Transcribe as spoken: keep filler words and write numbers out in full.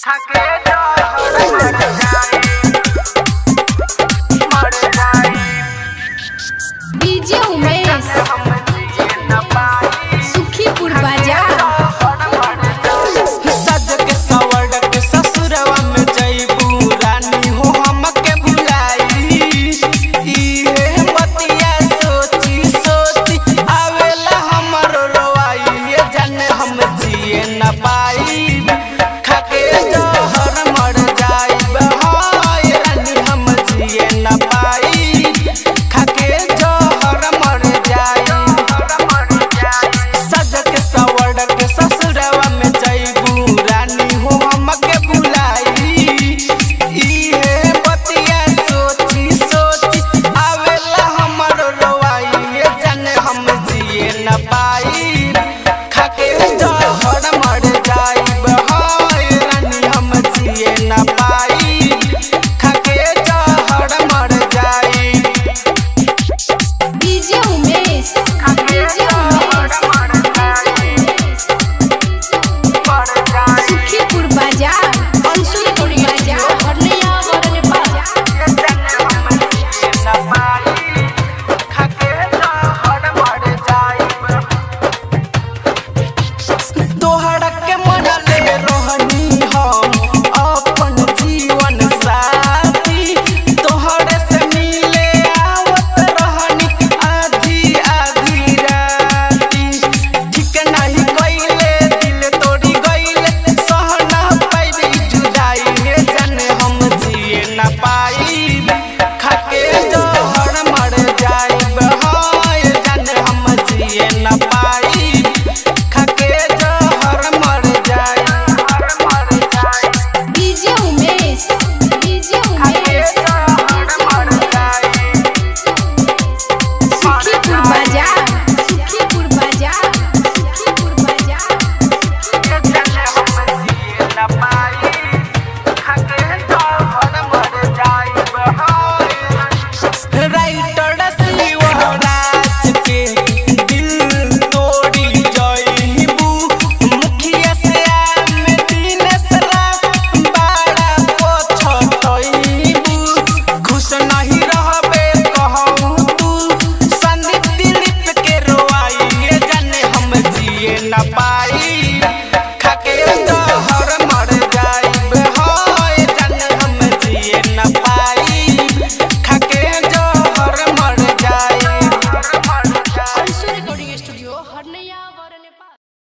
DJ Umesh Sukhipur बाजार सज के सवर के ससुरवा में जइबू रानी हो हमके भुलाई इहे मतिया सोची सोची आवेला हमरो रोवाई ये जाने हम जिए न पाई खाके जहर मर जाइब हाय रानी हम जिए न पाई खाके जहर मर जाई सज के सवर के ससुरवा में जइबू रानी हो हमके भुलाई इहे बतिया सोची सोची आवेला हमरो रोवाई ये जाने हम जिए न पाई खाके जहर मर जाइब हाय रानी हम जिए न पाई खाके जहर मर जाई डीजे उमेश डीजे उमेश सुखीपुर बाजार अंशुलपुर बाजार हरनिया वरने बाजार तोहरा के मनले रहनी हम अपन जीवन साथी तोहरे से मिले आवत रहनी आधी आधी राती ठीक नहीं कइले दिल तोड़ी गइले सहना पाइबे जुदाई हे जाने हम जिए न पाई खाके जहर मर जाइब हाय जाने हम जिए न पाई खाके जहर मर जाई डीजे उमेश डीजे उमेश सुखीपुर बाजार सुखीपुर बाजार सुखीपुर बाजार राइटर शिवराज के दिल तोड़ी जइबू मुखिया से आम दिनेश राम बड़ा पछतइबू खुश नहीं रहबे कहूँ तू संदीप दिलीप के रोवाई ये जाने हम जिए न पाई